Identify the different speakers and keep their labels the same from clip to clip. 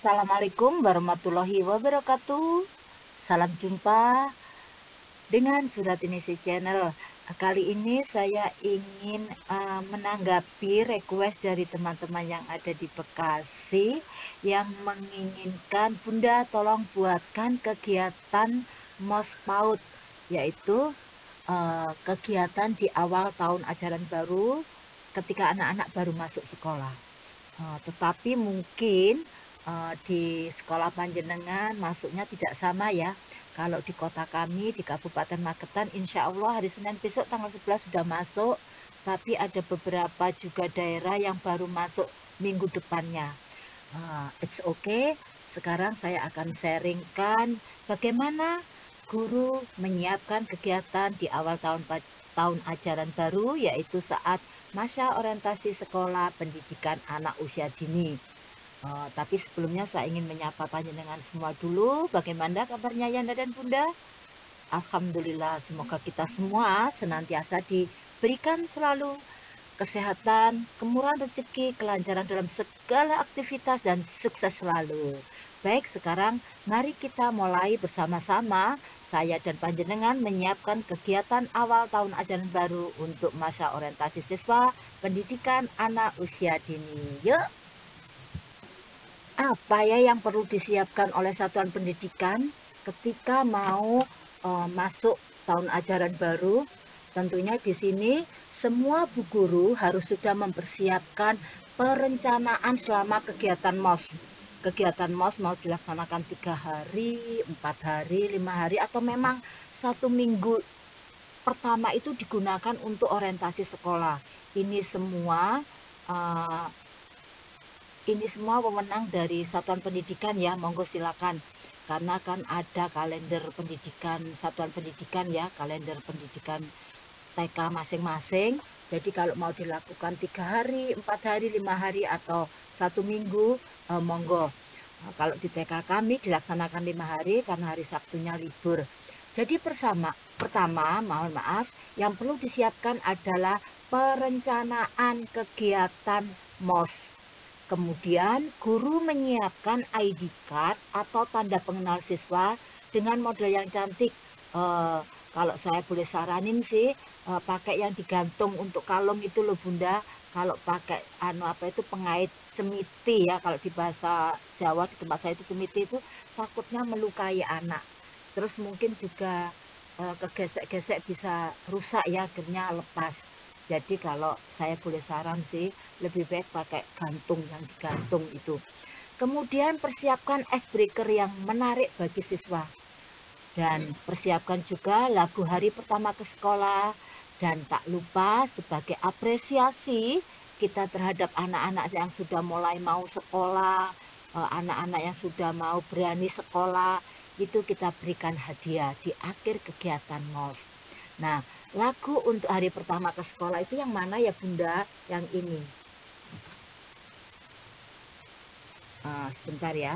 Speaker 1: Assalamualaikum warahmatullahi wabarakatuh. Salam jumpa dengan Suratinishi Channel. Kali ini saya ingin menanggapi request dari teman-teman yang ada di Bekasi yang menginginkan Bunda tolong buatkan kegiatan MOS PAUD, yaitu kegiatan di awal tahun ajaran baru ketika anak-anak baru masuk sekolah. Tetapi mungkin di sekolah panjenengan masuknya tidak sama ya. Kalau di kota kami di Kabupaten Magetan, insya Allah hari Senin besok tanggal 11 sudah masuk, tapi ada beberapa juga daerah yang baru masuk minggu depannya. It's okay. Sekarang saya akan sharingkan bagaimana guru menyiapkan kegiatan di awal tahun ajaran baru, yaitu saat masa orientasi sekolah pendidikan anak usia dini. Tapi sebelumnya saya ingin menyapa panjenengan semua dulu. Bagaimana kabarnya Yanda dan Bunda? Alhamdulillah, semoga kita semua senantiasa diberikan selalu kesehatan, kemurahan rezeki, kelancaran dalam segala aktivitas, dan sukses selalu. Baik, sekarang mari kita mulai bersama-sama. Saya dan panjenengan menyiapkan kegiatan awal tahun ajaran baru untuk masa orientasi siswa pendidikan anak usia dini. Yuk! Apa ya yang perlu disiapkan oleh satuan pendidikan ketika mau masuk tahun ajaran baru? Tentunya di sini semua bu guru harus sudah mempersiapkan perencanaan selama kegiatan MOS. Kegiatan MOS mau dilaksanakan 3 hari, 4 hari, 5 hari, atau memang 1 minggu pertama itu digunakan untuk orientasi sekolah. Ini semua wewenang dari satuan pendidikan ya, monggo silakan. Karena kan ada kalender pendidikan satuan pendidikan ya, kalender pendidikan TK masing-masing. Jadi kalau mau dilakukan 3 hari, 4 hari, 5 hari, atau 1 minggu, monggo. Kalau di TK kami dilaksanakan 5 hari karena hari Sabtunya libur. Jadi pertama, mohon maaf, yang perlu disiapkan adalah perencanaan kegiatan MOS. Kemudian guru menyiapkan ID card atau tanda pengenal siswa dengan model yang cantik. Kalau saya boleh saranin sih, pakai yang digantung untuk kalung itu loh Bunda. Kalau pakai pengait cemiti ya, kalau di bahasa Jawa di tempat saya itu cemiti itu takutnya melukai anak. Terus mungkin juga kegesek-gesek bisa rusak ya, akhirnya lepas. Jadi kalau saya boleh saran sih, lebih baik pakai gantung yang digantung itu. Kemudian persiapkan icebreaker yang menarik bagi siswa. Dan persiapkan juga lagu hari pertama ke sekolah. Dan tak lupa sebagai apresiasi kita terhadap anak-anak yang sudah mulai mau sekolah, anak-anak yang sudah mau berani sekolah, itu kita berikan hadiah di akhir kegiatan MOS. Nah, lagu untuk hari pertama ke sekolah itu yang mana ya Bunda? Yang ini. Sebentar ya.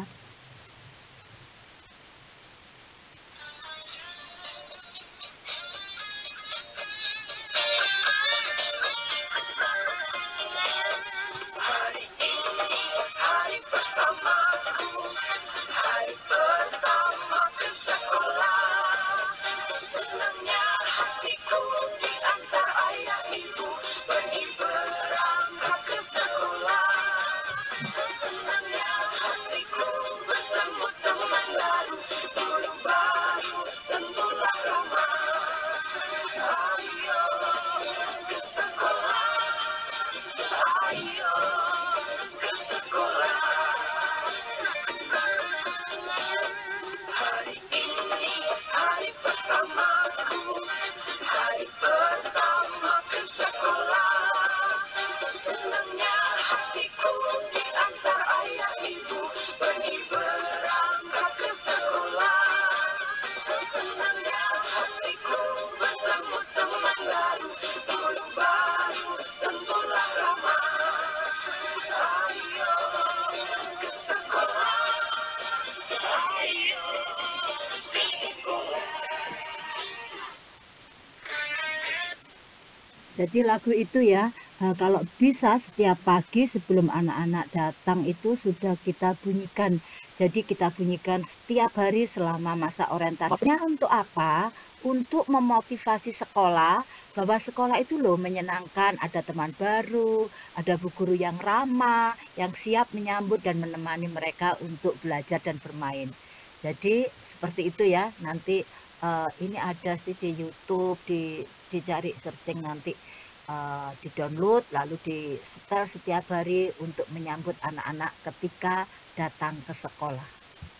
Speaker 1: Jadi lagu itu ya, Kalau bisa setiap pagi sebelum anak-anak datang itu sudah kita bunyikan. Jadi kita bunyikan setiap hari selama masa orientasi. Pokoknya untuk apa? Untuk memotivasi sekolah bahwa sekolah itu loh menyenangkan, ada teman baru, ada bu guru yang ramah, yang siap menyambut dan menemani mereka untuk belajar dan bermain. Jadi seperti itu ya. Nanti ini ada sih di YouTube, dicari searching nanti, di-download lalu di-setel setiap hari untuk menyambut anak-anak ketika datang ke sekolah.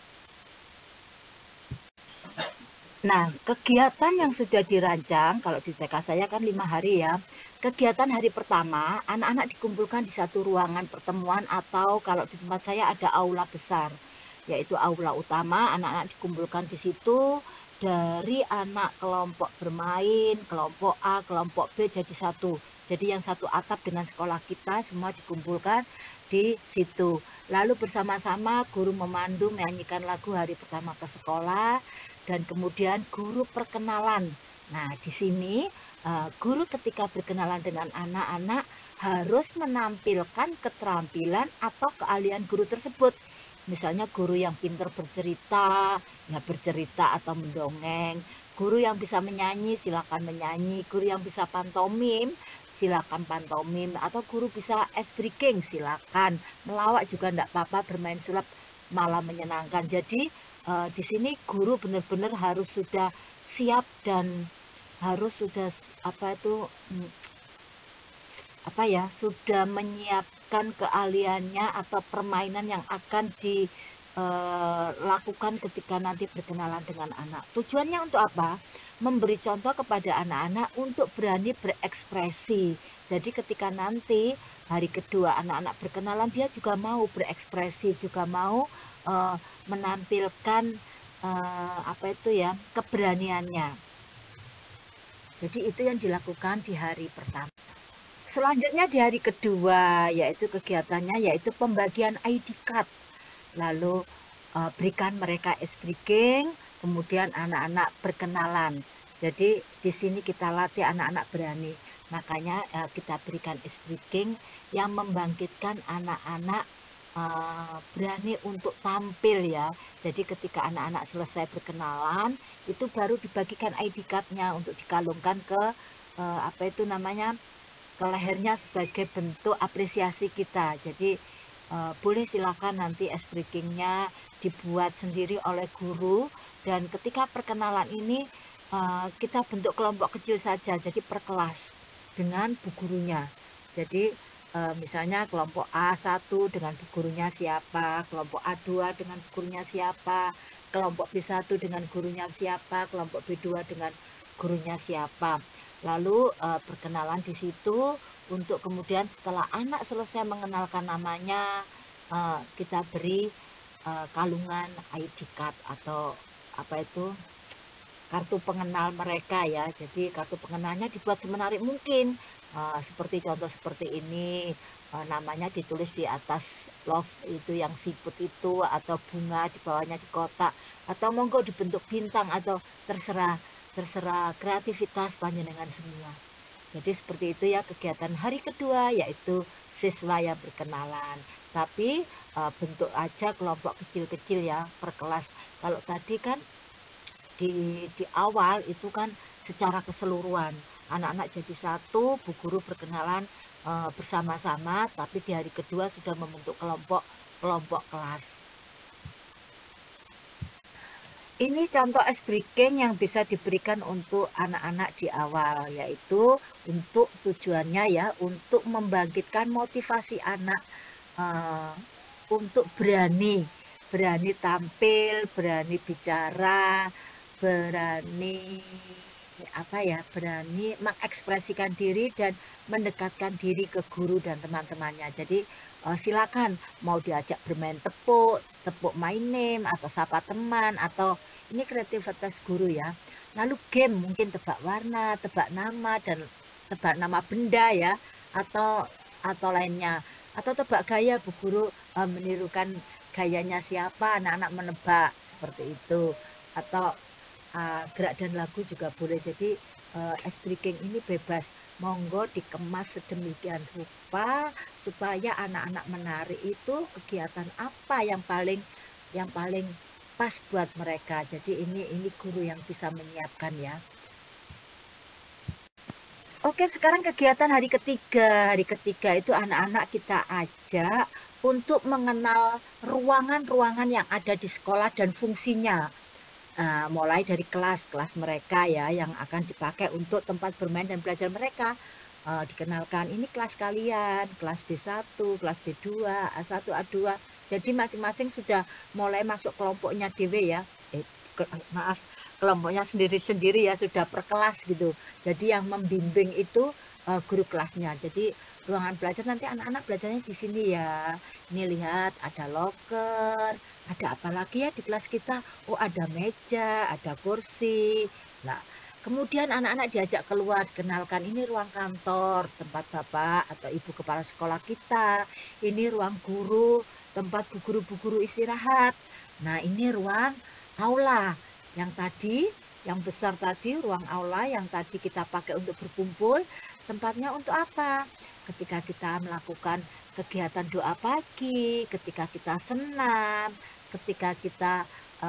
Speaker 1: Nah, kegiatan yang sudah dirancang, kalau di TK saya kan 5 hari ya. Kegiatan hari pertama, anak-anak dikumpulkan di satu ruangan pertemuan atau kalau di tempat saya ada aula besar, yaitu aula utama. Anak-anak dikumpulkan di situ dari anak kelompok bermain, kelompok A, kelompok B jadi satu. Jadi yang satu atap dengan sekolah kita semua dikumpulkan di situ. Lalu bersama-sama guru memandu menyanyikan lagu hari pertama ke sekolah dan kemudian guru perkenalan. Nah, di sini guru ketika berkenalan dengan anak-anak harus menampilkan keterampilan atau keahlian guru tersebut. Misalnya guru yang pintar bercerita, ya bercerita atau mendongeng. Guru yang bisa menyanyi, silakan menyanyi. Guru yang bisa pantomim, silakan pantomim. Atau guru bisa ice breaking, silakan. Melawak juga enggak apa-apa, bermain sulap malah menyenangkan. Jadi di sini guru benar-benar harus sudah siap dan harus sudah sudah menyiapkan keahliannya atau permainan yang akan dilakukan ketika nanti berkenalan dengan anak. Tujuannya untuk apa? Memberi contoh kepada anak-anak untuk berani berekspresi. Jadi ketika nanti hari kedua anak-anak berkenalan, dia juga mau berekspresi, juga mau menampilkan keberaniannya. Jadi itu yang dilakukan di hari pertama. Selanjutnya di hari kedua, yaitu kegiatannya yaitu pembagian ID card. Lalu berikan mereka ice breaking, kemudian anak-anak berkenalan. Jadi di sini kita latih anak-anak berani. Makanya kita berikan ice breaking yang membangkitkan anak-anak berani untuk tampil ya. Jadi ketika anak-anak selesai berkenalan, itu baru dibagikan ID card-nya untuk dikalungkan ke ke lehernya sebagai bentuk apresiasi kita. Jadi boleh silakan nanti ice breaking-nya dibuat sendiri oleh guru, dan ketika perkenalan ini kita bentuk kelompok kecil saja, jadi per kelas dengan bu gurunya. Jadi misalnya kelompok A1 dengan bu gurunya siapa, kelompok A2 dengan bu gurunya siapa, kelompok B1 dengan gurunya siapa, kelompok B2 dengan gurunya siapa. Lalu perkenalan di situ untuk kemudian setelah anak selesai mengenalkan namanya, kita beri kalungan ID card atau kartu pengenal mereka ya. Jadi kartu pengenalnya dibuat semenarik mungkin, seperti contoh seperti ini, namanya ditulis di atas love itu yang siput itu, atau bunga di bawahnya di kotak, atau monggo dibentuk bintang, atau terserah kreativitas panjenengan semua. Jadi seperti itu ya kegiatan hari kedua, yaitu siswa yang berkenalan. Tapi bentuk aja kelompok kecil-kecil ya per kelas. Kalau tadi kan di awal itu kan secara keseluruhan anak-anak jadi satu, bu guru berkenalan bersama-sama, tapi di hari kedua sudah membentuk kelompok kelas. Ini contoh ice breaking yang bisa diberikan untuk anak-anak di awal, yaitu untuk tujuannya ya untuk membangkitkan motivasi anak untuk berani tampil, berani bicara, berani mengekspresikan diri dan mendekatkan diri ke guru dan teman-temannya. Jadi silakan mau diajak bermain tepuk my name, atau sapa teman, atau ini kreativitas guru ya. Lalu game mungkin tebak warna, tebak nama, dan tebak nama benda ya, atau lainnya, atau tebak gaya, bu guru menirukan gayanya siapa, anak-anak menebak seperti itu, atau gerak dan lagu juga boleh. Jadi ice breaking ini bebas monggo dikemas sedemikian rupa supaya anak-anak menari itu kegiatan apa yang paling pas buat mereka. Jadi ini guru yang bisa menyiapkan ya. Oke, sekarang kegiatan hari ketiga. Hari ketiga itu anak-anak kita ajak untuk mengenal ruangan-ruangan yang ada di sekolah dan fungsinya. Mulai dari kelas-kelas mereka ya yang akan dipakai untuk tempat bermain dan belajar mereka. Dikenalkan ini kelas kalian, kelas B1, kelas B2, A1, A2. Jadi masing-masing sudah mulai masuk kelompoknya DW ya. Maaf, kelompoknya sendiri-sendiri ya, sudah per kelas gitu. Jadi yang membimbing itu guru kelasnya. Jadi ruangan belajar nanti anak-anak belajarnya di sini ya. Ini lihat ada loker, ada apa lagi ya di kelas kita? Oh, ada meja, ada kursi. Nah, kemudian anak-anak diajak keluar, kenalkan ini ruang kantor, tempat bapak atau ibu kepala sekolah kita. Ini ruang guru, tempat bu guru istirahat. Nah, ini ruang aula yang tadi, yang besar tadi, ruang aula yang tadi kita pakai untuk berkumpul. Tempatnya untuk apa? Ketika kita melakukan kegiatan doa pagi, ketika kita senam, ketika kita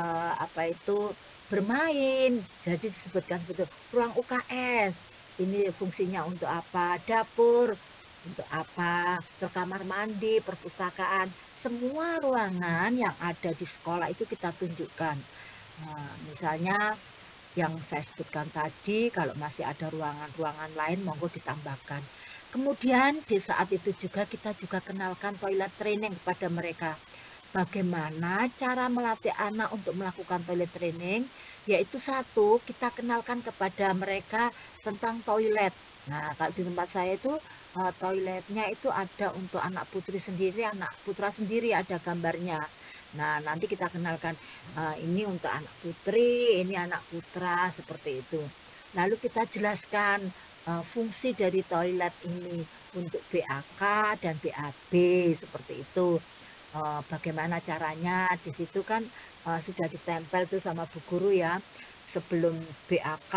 Speaker 1: bermain. Jadi disebutkan betul ruang UKS ini fungsinya untuk apa, dapur untuk apa, kamar mandi, perpustakaan, semua ruangan yang ada di sekolah itu kita tunjukkan. Misalnya yang saya sebutkan tadi, kalau masih ada ruangan-ruangan lain monggo ditambahkan. Kemudian di saat itu juga kita juga kenalkan toilet training kepada mereka. Bagaimana cara melatih anak untuk melakukan toilet training? Yaitu satu, kita kenalkan kepada mereka tentang toilet. Nah, kalau di tempat saya itu toiletnya itu ada untuk anak putri sendiri, anak putra sendiri, ada gambarnya. Nah, nanti kita kenalkan ini untuk anak putri, ini anak putra, seperti itu. Lalu kita jelaskan fungsi dari toilet ini untuk BAK dan BAB, seperti itu. Bagaimana caranya, di situ kan sudah ditempel tuh sama bu guru ya, sebelum BAK,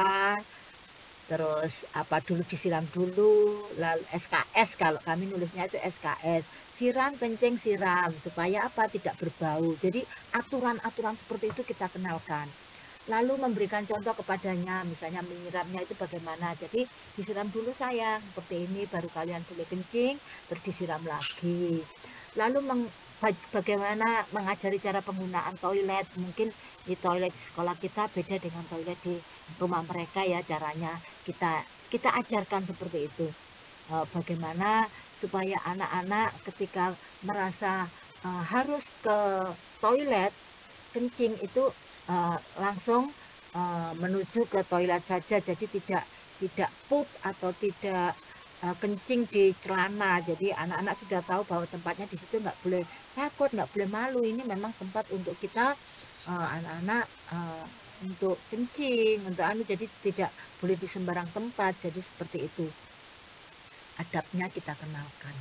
Speaker 1: terus apa dulu disiram dulu, lalu SKS, kalau kami nulisnya itu SKS, siram kencing siram, supaya apa, tidak berbau. Jadi aturan-aturan seperti itu kita kenalkan. Lalu memberikan contoh kepadanya, misalnya menyiramnya itu bagaimana. Jadi disiram dulu sayang, seperti ini, baru kalian boleh kencing, terus disiram lagi. Lalu bagaimana mengajari cara penggunaan toilet. Mungkin di toilet di sekolah kita beda dengan toilet di rumah mereka ya, caranya kita ajarkan seperti itu. Bagaimana supaya anak-anak ketika merasa harus ke toilet kencing itu langsung menuju ke toilet saja, jadi tidak pup atau tidak kencing di celana. Jadi anak-anak sudah tahu bahwa tempatnya di situ nggak boleh takut, nggak boleh malu. Ini memang tempat untuk kita anak-anak untuk kencing, untuk jadi tidak boleh di sembarang tempat. Jadi seperti itu adabnya kita kenalkan.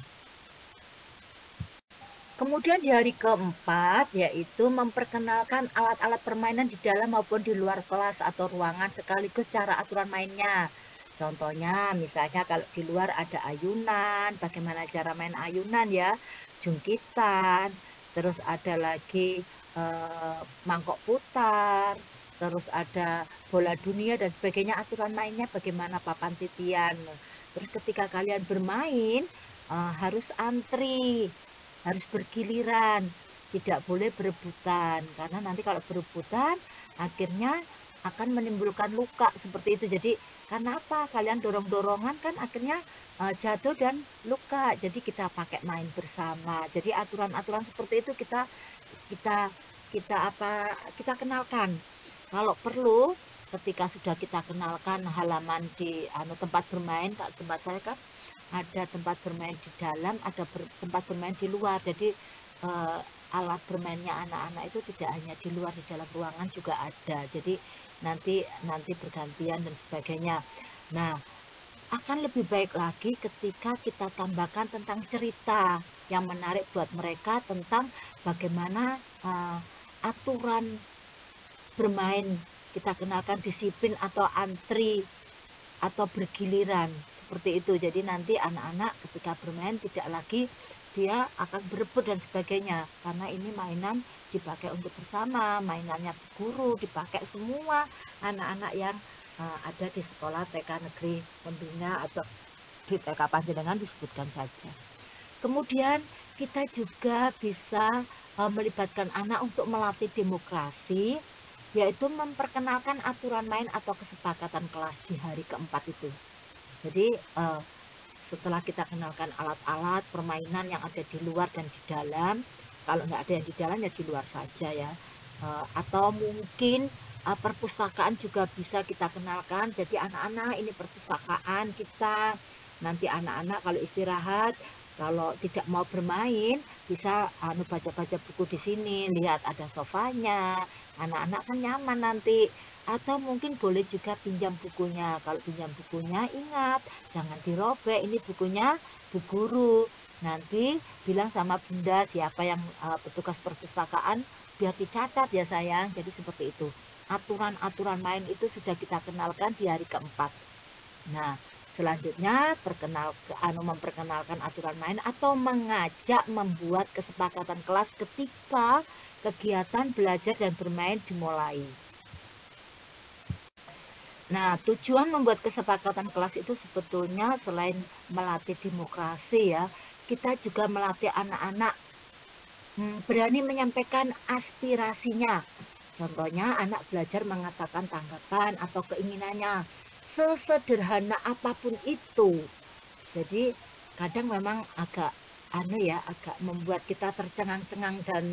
Speaker 1: Kemudian di hari keempat yaitu memperkenalkan alat-alat permainan di dalam maupun di luar kelas atau ruangan sekaligus cara aturan mainnya. Contohnya misalnya kalau di luar ada ayunan, bagaimana cara main ayunan ya, jungkitan, terus ada lagi mangkok putar, terus ada bola dunia dan sebagainya, aturan mainnya bagaimana, papan titian. Terus ketika kalian bermain harus antri, harus bergiliran, tidak boleh berebutan, karena nanti kalau berebutan akhirnya akan menimbulkan luka seperti itu. Jadi karena apa, kalian dorong-dorongan kan akhirnya jatuh dan luka. Jadi kita pakai main bersama. Jadi aturan-aturan seperti itu kita kenalkan. Kalau perlu ketika sudah kita kenalkan halaman di tempat bermain, tempat saya kan ada tempat bermain di dalam, ada tempat bermain di luar. Jadi alat bermainnya anak-anak itu tidak hanya di luar, di dalam ruangan juga ada. Jadi nanti bergantian dan sebagainya. Nah, akan lebih baik lagi ketika kita tambahkan tentang cerita yang menarik buat mereka tentang bagaimana aturan bermain. Kita kenalkan disiplin atau antri atau bergiliran. seperti itu. Jadi nanti anak-anak ketika bermain tidak lagi dia akan berebut dan sebagainya, karena ini mainan dipakai untuk bersama, mainannya guru dipakai semua anak-anak yang ada di sekolah TK Negeri Pembina atau di TK Panjenengan disebutkan saja. Kemudian kita juga bisa melibatkan anak untuk melatih demokrasi, yaitu memperkenalkan aturan main atau kesepakatan kelas di hari keempat itu. Jadi setelah kita kenalkan alat-alat permainan yang ada di luar dan di dalam, kalau nggak ada yang di dalam ya di luar saja ya. Atau mungkin perpustakaan juga bisa kita kenalkan. Jadi anak-anak ini perpustakaan kita. Nanti anak-anak kalau istirahat, kalau tidak mau bermain, bisa baca-baca buku di sini. Lihat ada sofanya, anak-anak kan nyaman nanti. Atau mungkin boleh juga pinjam bukunya. Kalau pinjam bukunya ingat jangan dirobek, ini bukunya Bu Guru. Nanti bilang sama bunda siapa yang petugas perpustakaan biar dicatat ya sayang. Jadi seperti itu. Aturan-aturan main itu sudah kita kenalkan di hari keempat. Nah, selanjutnya memperkenalkan aturan main atau mengajak membuat kesepakatan kelas ketika kegiatan belajar dan bermain dimulai. Nah, tujuan membuat kesepakatan kelas itu sebetulnya selain melatih demokrasi ya, kita juga melatih anak-anak berani menyampaikan aspirasinya. Contohnya anak belajar mengatakan tanggapan atau keinginannya sesederhana apapun itu. Jadi kadang memang agak agak membuat kita tercengang-cengang dan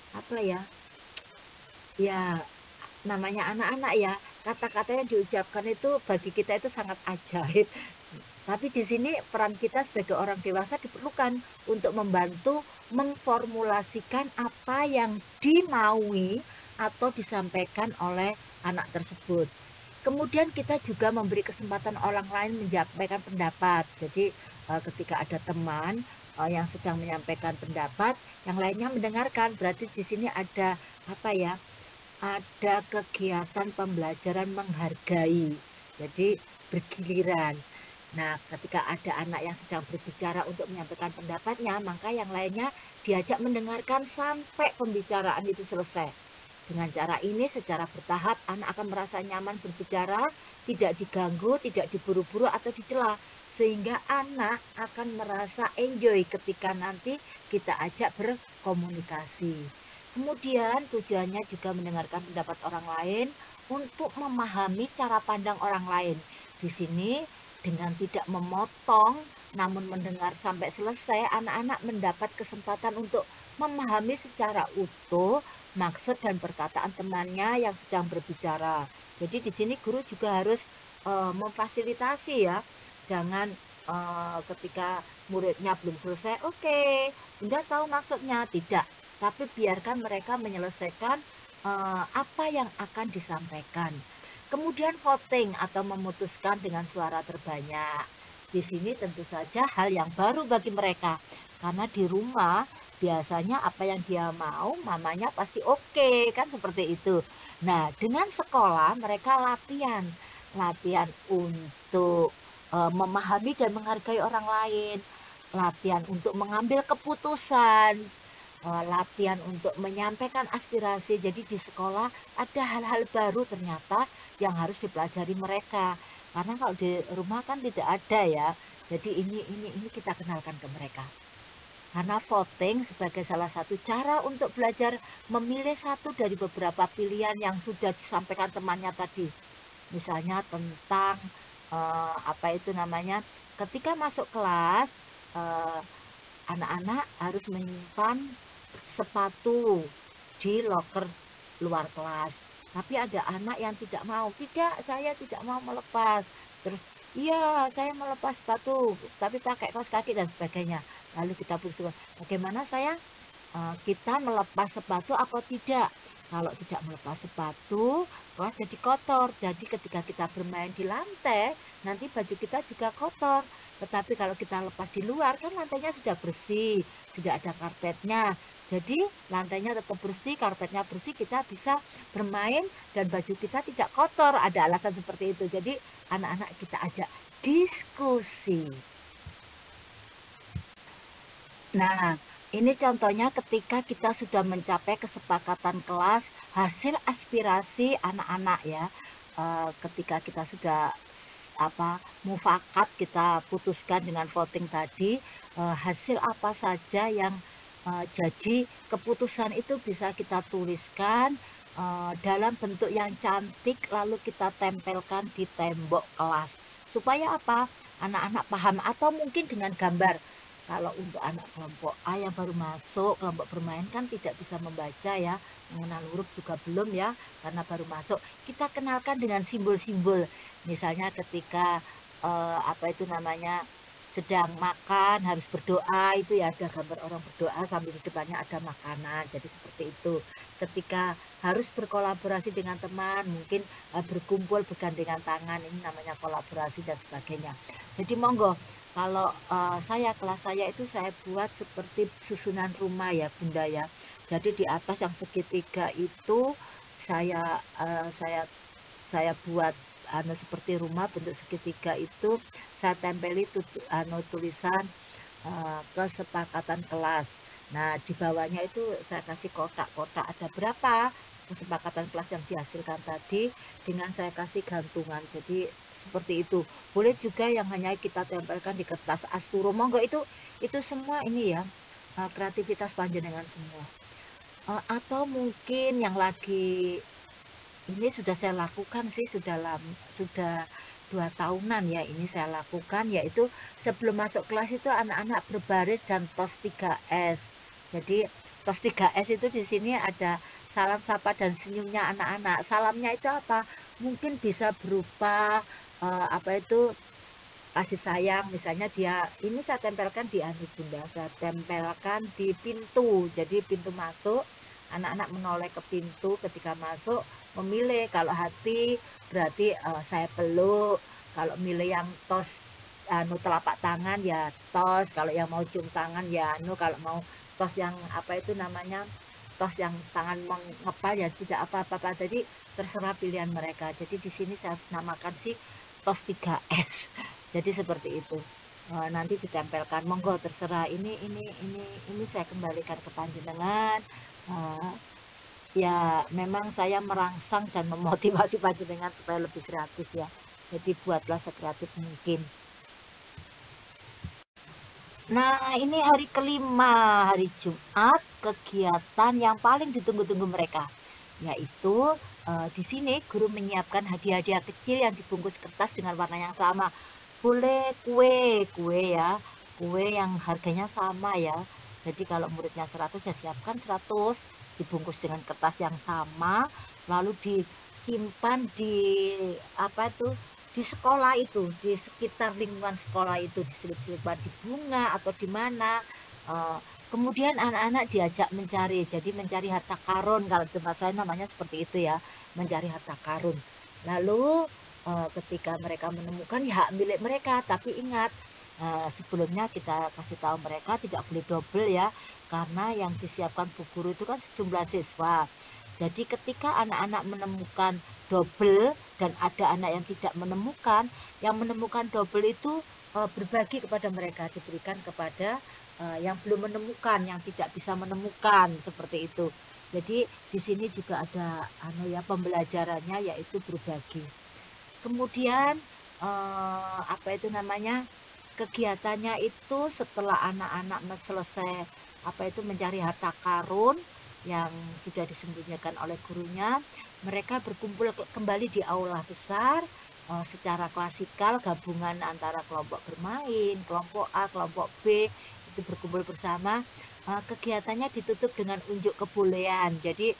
Speaker 1: ya namanya anak-anak ya, kata-kata yang diucapkan itu bagi kita itu sangat ajaib. Tapi di sini peran kita sebagai orang dewasa diperlukan untuk membantu memformulasikan apa yang dimaui atau disampaikan oleh anak tersebut. Kemudian kita juga memberi kesempatan orang lain menyampaikan pendapat. Jadi ketika ada teman yang sedang menyampaikan pendapat, yang lainnya mendengarkan, berarti di sini ada ada kegiatan pembelajaran menghargai. Jadi bergiliran. Nah, ketika ada anak yang sedang berbicara untuk menyampaikan pendapatnya, maka yang lainnya diajak mendengarkan sampai pembicaraan itu selesai. Dengan cara ini secara bertahap anak akan merasa nyaman berbicara, tidak diganggu, tidak diburu-buru atau dicela. Sehingga anak akan merasa enjoy ketika nanti kita ajak berkomunikasi. Kemudian tujuannya juga mendengarkan pendapat orang lain untuk memahami cara pandang orang lain. Di sini dengan tidak memotong namun mendengar sampai selesai, anak-anak mendapat kesempatan untuk memahami secara utuh maksud dan perkataan temannya yang sedang berbicara. Jadi di sini guru juga harus memfasilitasi ya. Jangan ketika muridnya belum selesai, oke, Bunda tahu maksudnya, tidak. Tapi biarkan mereka menyelesaikan apa yang akan disampaikan. Kemudian voting atau memutuskan dengan suara terbanyak. Di sini tentu saja hal yang baru bagi mereka. Karena di rumah biasanya apa yang dia mau mamanya pasti oke, kan seperti itu. Nah, dengan sekolah mereka latihan untuk memahami dan menghargai orang lain, latihan untuk mengambil keputusan, latihan untuk menyampaikan aspirasi. Jadi di sekolah ada hal-hal baru ternyata yang harus dipelajari mereka. Karena kalau di rumah kan tidak ada ya. Jadi ini kita kenalkan ke mereka. Karena voting sebagai salah satu cara untuk belajar memilih satu dari beberapa pilihan yang sudah disampaikan temannya tadi. Misalnya tentang ketika masuk kelas, anak-anak harus menyimpan sepatu di loker luar kelas. Tapi ada anak yang tidak mau, saya tidak mau melepas. Terus, iya saya melepas sepatu, tapi pakai kaos kaki dan sebagainya. Lalu kita bersuara, bagaimana sayang, kita melepas sepatu atau tidak? Kalau tidak melepas sepatu, kelas jadi kotor. Jadi ketika kita bermain di lantai, nanti baju kita juga kotor. Tetapi kalau kita lepas di luar, kan lantainya sudah bersih, sudah ada karpetnya. Jadi lantainya tetap bersih, karpetnya bersih, kita bisa bermain dan baju kita tidak kotor. Ada alasan seperti itu. Jadi anak-anak kita ajak diskusi. Nah, ini contohnya ketika kita sudah mencapai kesepakatan kelas, hasil aspirasi anak-anak ya. Ketika kita sudah mufakat, kita putuskan dengan voting tadi, hasil apa saja yang jadi keputusan itu bisa kita tuliskan dalam bentuk yang cantik, lalu kita tempelkan di tembok kelas. Supaya apa? Anak-anak paham, atau mungkin dengan gambar. Kalau untuk anak kelompok A yang baru masuk, kelompok bermain kan tidak bisa membaca ya, mengenal huruf juga belum ya, karena baru masuk. Kita kenalkan dengan simbol-simbol. Misalnya ketika sedang makan harus berdoa, itu ya ada gambar orang berdoa sambil di depannya ada makanan. Jadi seperti itu. Ketika harus berkolaborasi dengan teman, mungkin berkumpul bergandengan tangan, ini namanya kolaborasi dan sebagainya. Jadi monggo, kalau kelas saya itu saya buat seperti susunan rumah ya Bunda ya. Jadi di atas yang segitiga itu saya buat seperti rumah bentuk segitiga itu, saya tempeli tulisan kesepakatan kelas. Nah, di bawahnya itu saya kasih kotak-kotak, ada berapa kesepakatan kelas yang dihasilkan tadi, dengan saya kasih gantungan. Jadi seperti itu. Boleh juga yang hanya kita tempelkan di kertas asturo. Monggo, itu semua ini ya, kreativitas panjenengan semua. Atau mungkin yang lagi ini sudah saya lakukan sih, sudah 2 tahunan ya ini saya lakukan, yaitu sebelum masuk kelas itu anak-anak berbaris dan tos 3S. Jadi tos 3S itu di sini ada salam sapa dan senyumnya anak-anak. Salamnya itu apa? Mungkin bisa berupa kasih sayang, misalnya ini saya tempelkan di Bunda, saya tempelkan di pintu. Jadi pintu masuk, anak-anak menoleh ke pintu ketika masuk, memilih. Kalau hati berarti saya peluk, kalau milih yang tos telapak tangan ya tos, kalau yang mau cium tangan ya kalau mau tos yang tos yang tangan mengepal ya tidak apa-apa. Jadi terserah pilihan mereka. Jadi di sini saya namakan sih tos 3S. Jadi seperti itu. Nanti ditempelkan, monggo terserah. Ini saya kembalikan ke panjenengan. Ya memang saya merangsang dan memotivasi panjenengan supaya lebih kreatif ya. Jadi buatlah sekreatif mungkin. Nah, ini hari kelima, hari Jumat, kegiatan yang paling ditunggu-tunggu mereka, yaitu di sini guru menyiapkan hadiah-hadiah kecil yang dibungkus kertas dengan warna yang sama. Boleh kue ya, kue yang harganya sama ya. Jadi kalau muridnya 100 ya siapkan 100, dibungkus dengan kertas yang sama, lalu disimpan di sekolah itu, di sekitar lingkungan sekolah itu, diselip-selipan di bunga atau di mana. Kemudian anak-anak diajak mencari, jadi mencari harta karun, kalau tempat saya namanya seperti itu ya, mencari harta karun. Lalu ketika mereka menemukan ya hak milik mereka, tapi ingat sebelumnya kita kasih tahu mereka tidak boleh double ya, karena yang disiapkan Bu Guru itu kan sejumlah siswa. Jadi ketika anak-anak menemukan double dan ada anak yang tidak menemukan, yang menemukan double itu berbagi kepada mereka, diberikan kepada yang belum menemukan, yang tidak bisa menemukan, seperti itu. Jadi di sini juga ada pembelajarannya, yaitu berbagi. Kemudian kegiatannya itu setelah anak-anak selesai mencari harta karun yang sudah disembunyikan oleh gurunya, mereka berkumpul kembali di aula besar secara klasikal, gabungan antara kelompok bermain, kelompok A, kelompok B, itu berkumpul bersama. Kegiatannya ditutup dengan unjuk kebolehan. Jadi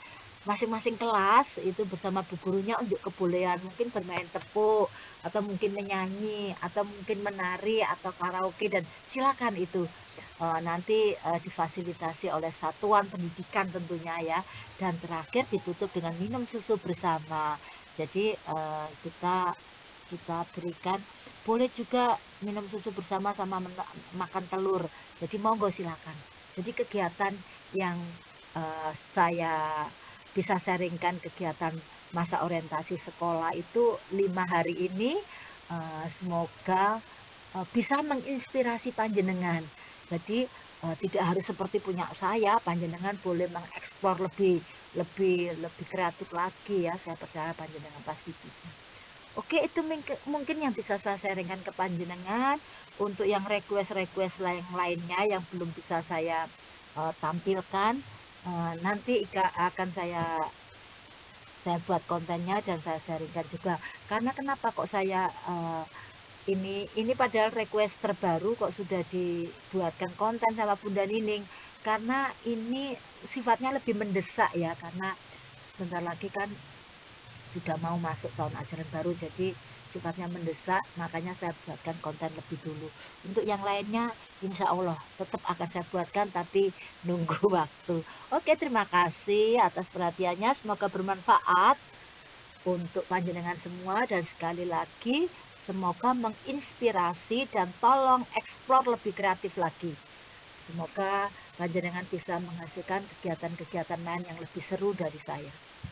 Speaker 1: masing-masing kelas itu bersama bu gurunya untuk kebolehan mungkin bermain tepuk atau mungkin menyanyi atau mungkin menari atau karaoke, dan silakan itu nanti difasilitasi oleh satuan pendidikan tentunya ya, dan terakhir ditutup dengan minum susu bersama. Jadi kita berikan, boleh juga minum susu bersama sama makan telur, jadi monggo silakan. Jadi kegiatan yang saya bisa sharingkan kegiatan masa orientasi sekolah itu 5 hari ini, semoga bisa menginspirasi panjenengan. Jadi tidak harus seperti punya saya, panjenengan boleh mengeksplor lebih kreatif lagi ya, saya percaya panjenengan pasti bisa. Oke, itu mungkin yang bisa saya sharingkan ke panjenengan. Untuk yang request lainnya yang belum bisa saya tampilkan, nanti akan saya buat kontennya dan saya sharingkan juga. Karena kenapa kok saya ini padahal request terbaru kok sudah dibuatkan konten sama Bunda Nining, karena ini sifatnya lebih mendesak ya, karena sebentar lagi kan sudah mau masuk tahun ajaran baru, jadi sifatnya mendesak, makanya saya buatkan konten lebih dulu. Untuk yang lainnya insya Allah tetap akan saya buatkan, tapi nunggu waktu. Oke, terima kasih atas perhatiannya, semoga bermanfaat untuk panjenengan semua, dan sekali lagi semoga menginspirasi dan tolong eksplor lebih kreatif lagi. Semoga panjenengan bisa menghasilkan kegiatan-kegiatan lain yang lebih seru dari saya.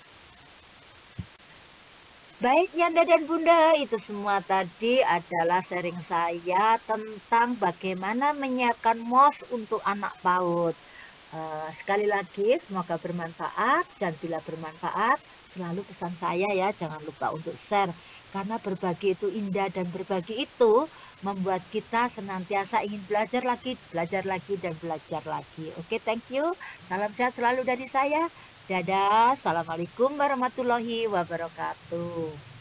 Speaker 1: Baik Yanda dan Bunda, itu semua tadi adalah sharing saya tentang bagaimana menyiapkan MOS untuk anak PAUD. Sekali lagi semoga bermanfaat, dan bila bermanfaat selalu pesan saya ya, jangan lupa untuk share, karena berbagi itu indah, dan berbagi itu membuat kita senantiasa ingin belajar lagi dan belajar lagi. Oke, thank you. Salam sehat selalu dari saya. Dadah, assalamualaikum warahmatullahi wabarakatuh.